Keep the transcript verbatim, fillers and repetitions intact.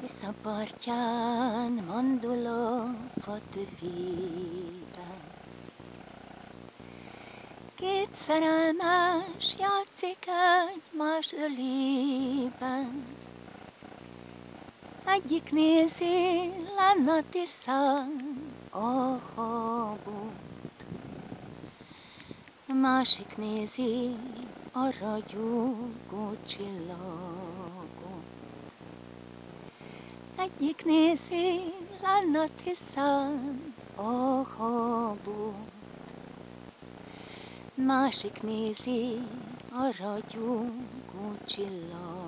Tisza partján manduló fatövében. Két szerelmes játszik egymás ölében. Egyik nézi lenn a Tiszán a habot, másik nézi a ragyogó csillagot. Egyik nézi lenn a Tiszán a habot, másik nézi a ragyogó csillagot.